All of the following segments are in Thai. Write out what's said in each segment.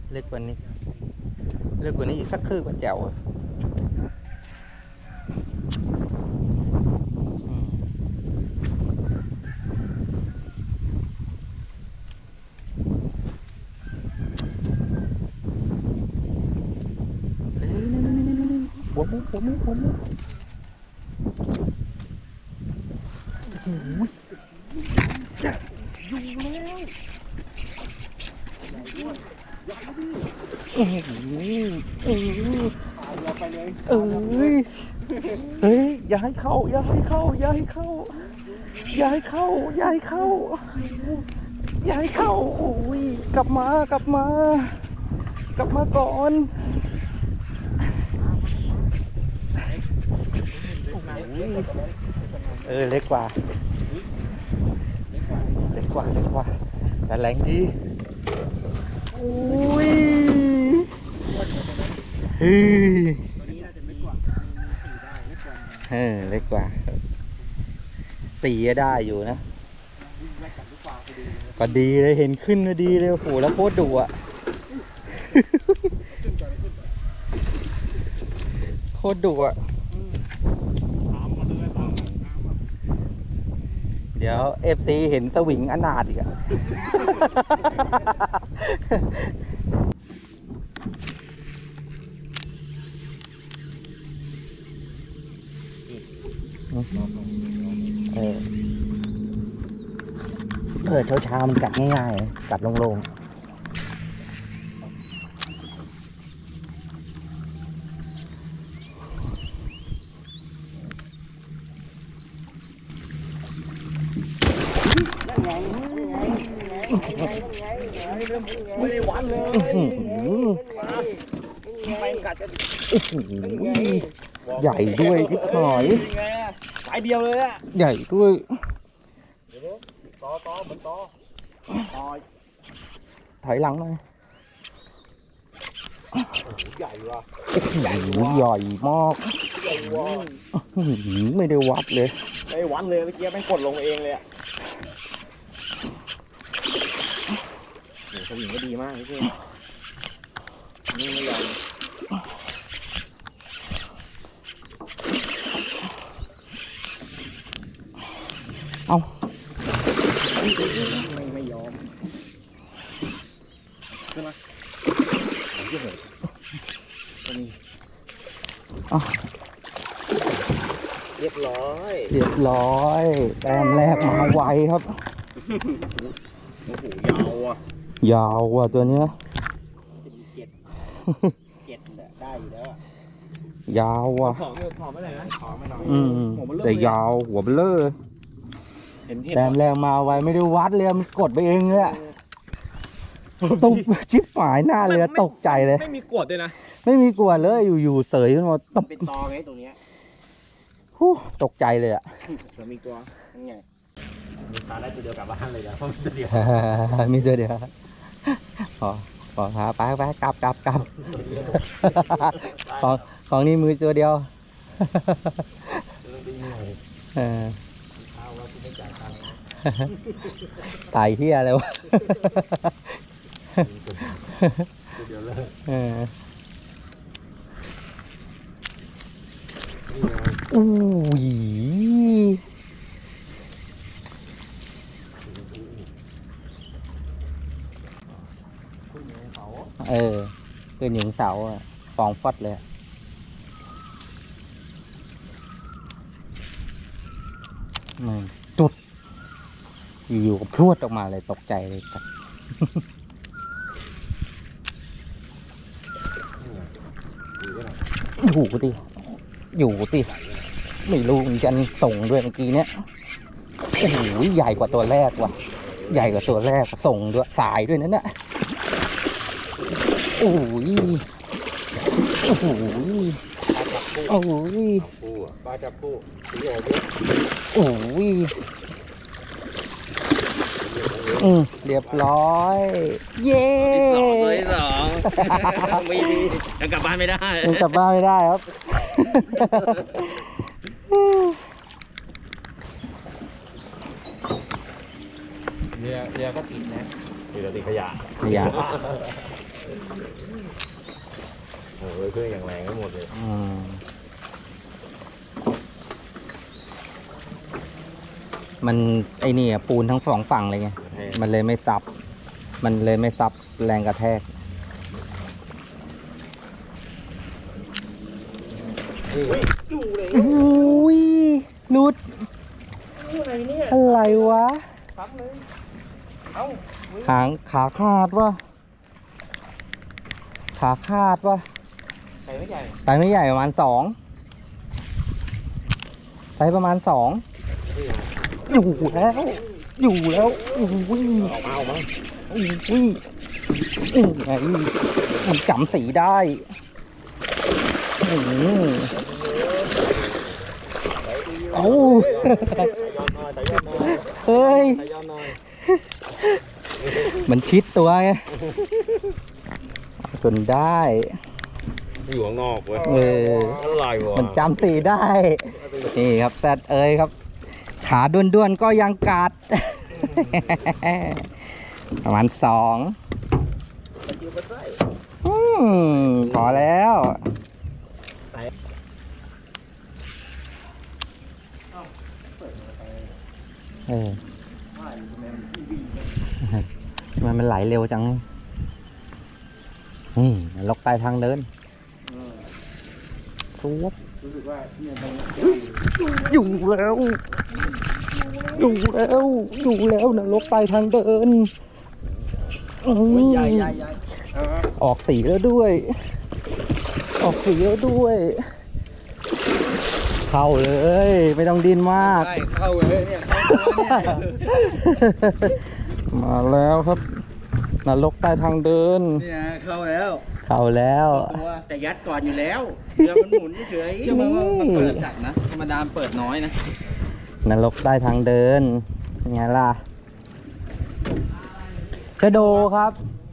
เล็กกว่านี้เล็กกว่านี้อีกสักคืบก็แจ๋วหัวมุกหัวมุกหัวมุกจะอยู่แล้วเอ้ยเฮ้ยอย่าให้เข้าอย่าให้เข้าอย่าให้เข้าอย่าให้เข้าอย่าให้เข้าอย่าให้เข้าโอ้ยกลับมากลับมากลับมาก่อนเล็กกว่าเล็กกว่าเล็กกว่าแต่แรงดีโอ้ยเฮ้ยเล็กกว่าสีได้อยู่นะก็ดีเลยเห็นขึ้นก็ดีเลยโอ้โหแล้วโคตรดุอ่ะโคตรดุอ่ะเดี๋ยว FC เห็นสวิงอนาถอีกอ่ะเช้ามันกัดง่ายๆกัดโล่งไม่ได้หวานเลยไปกัดจะใหญ่ด้วยทิพหน่อยสายเดียวเลยอะใหญ่ด้วยต่อเหมือนต่อถอยหลังหน่อยใหญ่ว่ะใหญ่มากไม่ได้วัดเลยไม่วัดเลยเมื่อกี้แม่งกดลงเองเลยอะสวิงก็ดีมากพี่นี่ไม่ยอมเอาไม่ยอมขึ้นมาเรียบร้อยแต้มแรกมาไวครับโอ้โหยาวว่ะตัวเนี้ยเจ็ดได้อยู่แล้วยาวว่ะผอมไม่เลยนะผอมไม่หน่อยแต่ยาวหัวเบลอแต้มแรกมาไวไม่ได้วัดเลยมันกดไปเองเลยตกชิบหายหน้าเลยตกใจเลยไม่มีกดด้วยนะไม่มีกดเลยอยู่เสยขึ้นมาตกเป็นตอไงตรงนี้ตกใจเลยอ่ะเสือมีตัวนั่นไงมีตาได้ตัวเดียวกลับบ้านเลยนะเพราะมีตัวเดียวมีตัวเดียวพอพาไปกลับของนี่มือตัวเดียวตายเฮียเลยวะอุ้ยคือหญิงเสาฟองฟัดเลยจุดอยู่กับพรวดออกมาเลยตกใจเลยอยู่ติไม่รู้เหมือนกันส่งด้วยเมื่อกี้เนี้ยโอ้โหใหญ่กว่าตัวแรกว่ะใหญ่กว่าตัวแรกส่งด้วยสายด้วยนั่นน่ะโอ้ยปลาจับปูโอ้ยเรียบร้อยเย้ตัวที่สองไม่ดียังกลับบ้านไม่ได้ครับเรือก็ติดนะเรือติดขยะโอ้ยเครื่องอย่างแรงก็หมดเลยมันไอ้นี่ปูนทั้งสองฝั่งเลยไง มันเลยไม่ซับ มันเลยไม่ซับแรงกระแทกอยู่เลยอุ้ยหลุดอะไรเนี่ยอะไรวะปั๊บเลยเอ้าหางขาขาดวะขาขาดวะใส่ไม่ใหญ่ไซส์ไม่ใหญ่ประมาณ2ไซส์ประมาณ2อยู่แล้ว อยู่แล้วอุ้ยออกมาออกมาอุ้ยไงมันจำสีได้โอ้แต่ยอดหน่อยแต่ยอดหน่อยเฮ้ยแต่ยอดหน่อยมันชิดตัวไงจนได้อยู่ข้างนอกเว้ย อะไรวะมันจำสีได้ นี่ครับแซดเอ้ยครับ ขาด้วนๆก็ยังกัด ประมาณ2พอแล้วทำไมมันไหลเร็วจังนี่ล็อกใต้ทางเดินทุบรู้สึกว่าเนี่ยตรงนี้อยู่แล้ว อยู่แล้ว อยู่แล้วนะล็อกใต้ทางเดินใหญ่ออกสีแล้วด้วย ออกสีแล้วด้วย เข้าเลย ไม่ต้องดิ้นมากใช่เข้าเลยเนี่ยเข้าเนี่ยมาแล้วครับนรกใต้ทางเดินเนี่ยเข้าแล้วเข้าแล้วตัวแต่ยัดก่อนอยู่แล้วเรือมันหมุนเฉยเชื่อไหมว่ามันเปิดจัดนะธรรมดาเปิดน้อยนะนรกใต้ทางเดินไงล่ะชะโดครับ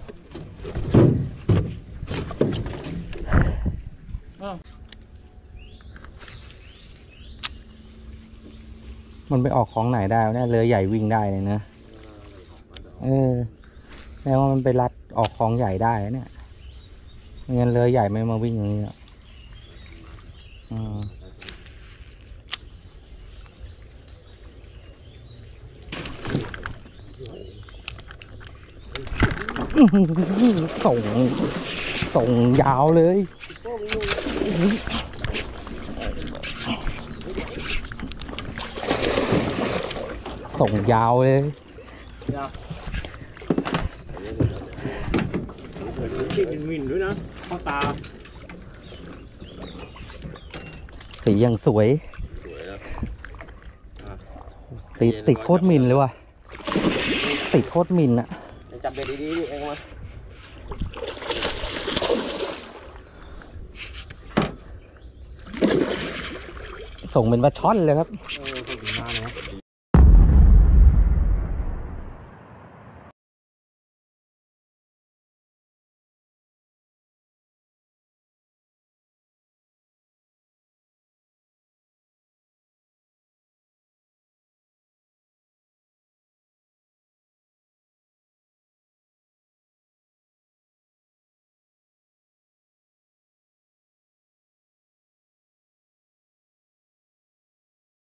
มันไปออกของไหนได้วะเนี่ยเรือใหญ่วิ่งได้เลยนะแปลว่ามันไปรัดออกของใหญ่ได้นะเนี่ยไม่งั้นเรือใหญ่ไม่มาวิ่งอย่างนี้หรอกส่งยาวเลยส่งยาวเลยที่เป็นมินด้วยนะเข้าตาสีอย่างสวยสวยแล้วติดโคตรมินเลยว่ะติดโคตรมินอะจับเบ็ดดีๆดิเองมาส่งเป็นปลาช่อนเลยครับเออ